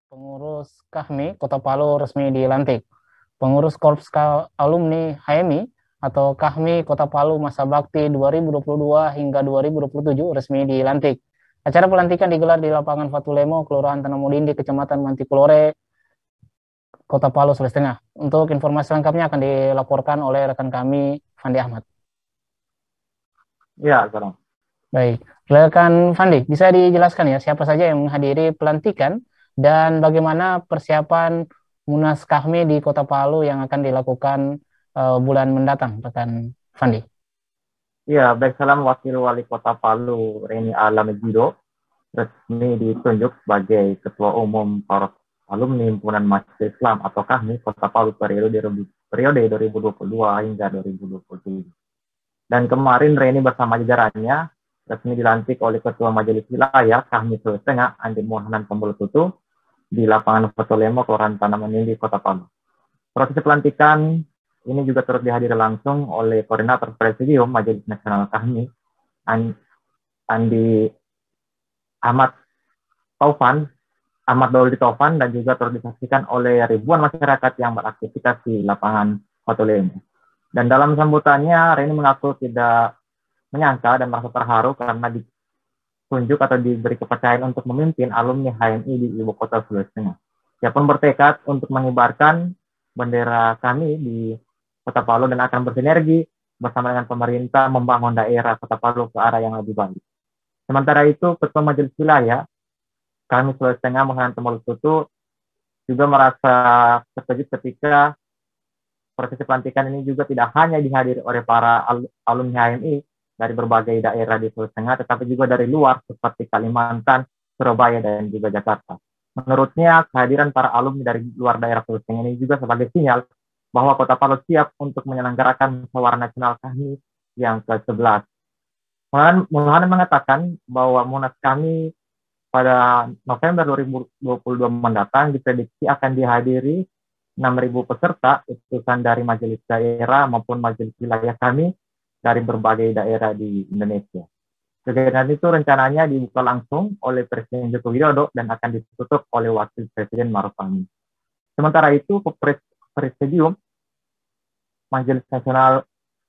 Pengurus KHMI Kota Palu resmi dilantik. Pengurus Korps Alumni HMI atau KHMI Kota Palu masa bakti 2022 hingga 2027 resmi dilantik. Acara pelantikan digelar di lapangan Fatulemo, Kelurahan Tanamudin di Kecamatan Mantikulore, Kota Palu, Sulawesi Tengah. Untuk informasi lengkapnya akan dilaporkan oleh rekan kami, Fandi Ahmad. Ya, sekarang. Baik, rekan Fandi, bisa dijelaskan ya siapa saja yang menghadiri pelantikan dan bagaimana persiapan Munas KHMI di Kota Palu yang akan dilakukan bulan mendatang, rekan Fandi? Ya, baik, salam Wakil Wali Kota Palu, Reni Alamejido, resmi ditunjuk sebagai Ketua Umum Poros Alumni Himpunan Mahasiswa Islam atau KHMI Kota Palu periode 2022 hingga 2027. Dan kemarin Reni bersama jajarannya resmi dilantik oleh Ketua Majelis Wilayah KHMI Sulawesi Tengah, Andi Mohanan Pembulututu, di lapangan Fatulemo, Kelurahan Tanamudin di Kota Palu. Proses pelantikan ini juga turut dihadiri langsung oleh Koordinator Presidium Majelis Nasional KHMI, Andi Ahmad Doli Taufan, dan juga turut disaksikan oleh ribuan masyarakat yang beraktivitas di lapangan Fatulemo. Dan dalam sambutannya, Reni mengaku tidak menyangka dan merasa terharu karena ditunjuk atau diberi kepercayaan untuk memimpin alumni HMI di Ibu Kota Sulawesi Tengah. Ia pun bertekad untuk mengibarkan bendera kami di Kota Palu dan akan bersinergi bersama dengan pemerintah membangun daerah Kota Palu ke arah yang lebih baik. Sementara itu, Ketua Majelis Wilayah kami Sulawesi Tengah, Mohanan Pembulututu, juga merasa terkejut ketika proses pelantikan ini juga tidak hanya dihadiri oleh para alumni HMI dari berbagai daerah di Sulawesi Tengah, tetapi juga dari luar seperti Kalimantan, Surabaya, dan juga Jakarta. Menurutnya, kehadiran para alumni dari luar daerah Sulawesi Tengah ini juga sebagai sinyal bahwa Kota Palu siap untuk menyelenggarakan musyawarah nasional KHMI yang ke-11. Mohanan mengatakan bahwa Munas kami pada November 2022 mendatang diprediksi akan dihadiri 6.000 peserta utusan dari majelis daerah maupun majelis wilayah kami dari berbagai daerah di Indonesia. Kegiatan itu rencananya dibuka langsung oleh Presiden Joko Widodo dan akan ditutup oleh Wakil Presiden Ma'ruf Amin. Sementara itu, Presidium Majelis Nasional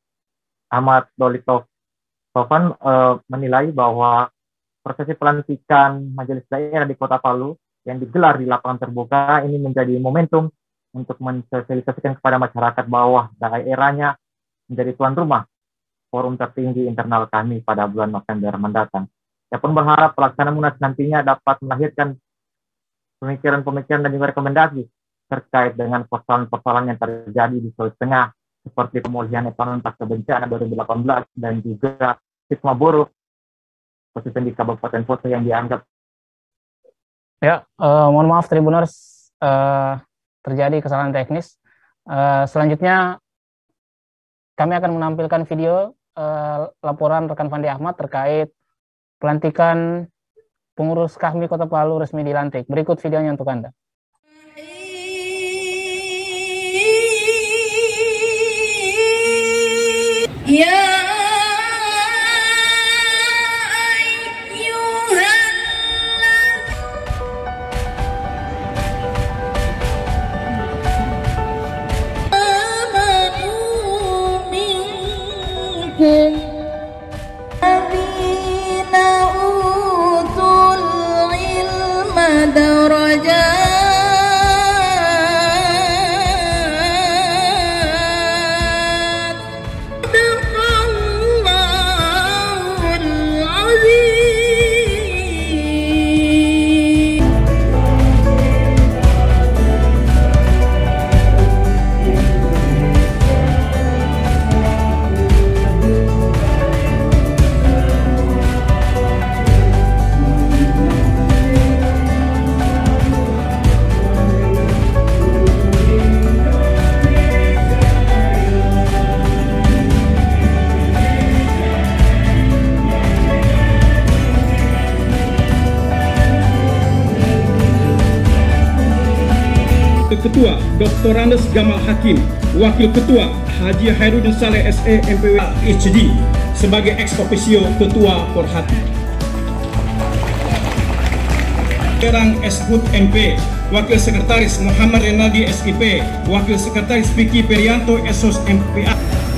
Ahmad Doli Taufan menilai bahwa prosesi pelantikan majelis daerah di Kota Palu yang digelar di lapangan terbuka ini menjadi momentum untuk mensosialisasikan kepada masyarakat bahwa daerahnya menjadi tuan rumah forum tertinggi internal kami pada bulan November mendatang. Saya pun berharap pelaksanaan Munas nantinya dapat melahirkan pemikiran-pemikiran dan juga rekomendasi terkait dengan persoalan-persoalan yang terjadi di Sulawesi Tengah, seperti pemulihan ekonomi pasca bencana 2018 dan juga stigma buruk khususnya di Kabupaten Poso yang dianggap. Ya, mohon maaf Tribuners, terjadi kesalahan teknis. Selanjutnya kami akan menampilkan video laporan rekan Fandi Ahmad terkait pelantikan pengurus KHMI Kota Palu resmi dilantik. Berikut videonya untuk Anda. Ya Alladzina utul ilma darajat. Sadaqallahul azim. Ketua Dr. Randes Gamal Hakim, Wakil Ketua Haji Hairudin Saleh SE MPW HD sebagai ex officio Ketua Porhati. Serang Eshut MP Wakil Sekretaris Muhammad Renaldi SIP, Wakil Sekretaris Vicky Perianto SOS MPA.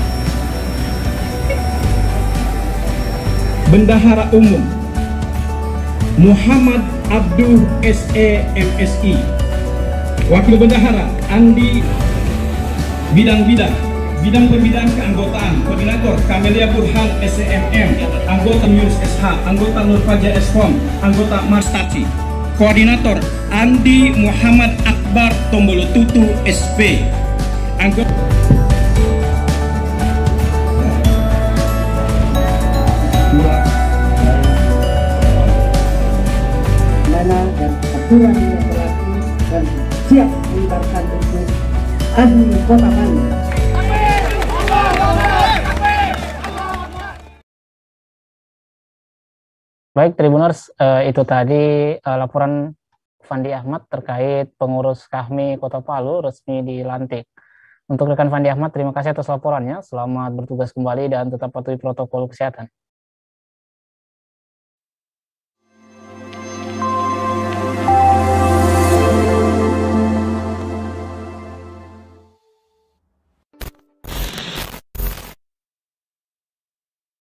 Bendahara Umum Muhammad Abduh SE MSI. Wakil Bendahara Andi. Bidang pembidaan keanggotaan, Koordinator Kamelia Burhan SEMM, anggota Yunus SH, anggota Nur Fajar SFOM, anggota Marstati. Koordinator Andi Muhammad Akbar Tombolo Tutu SP, anggota mana dan aturan yang berlaku dan siap mengibarkan untuk Admi Kota Bandung. Baik, Tribuners, itu tadi laporan Fandi Ahmad terkait pengurus Kahmi Kota Palu resmi dilantik. Untuk rekan Fandi Ahmad, terima kasih atas laporannya. Selamat bertugas kembali dan tetap patuhi protokol kesehatan.